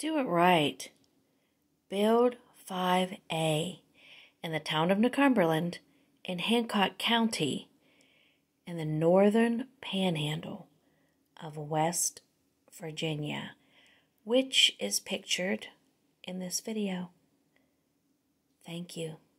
Do it right. BUILD5-A in the town of Northumberland in Hancock County in the northern panhandle of West Virginia, which is pictured in this video. Thank you.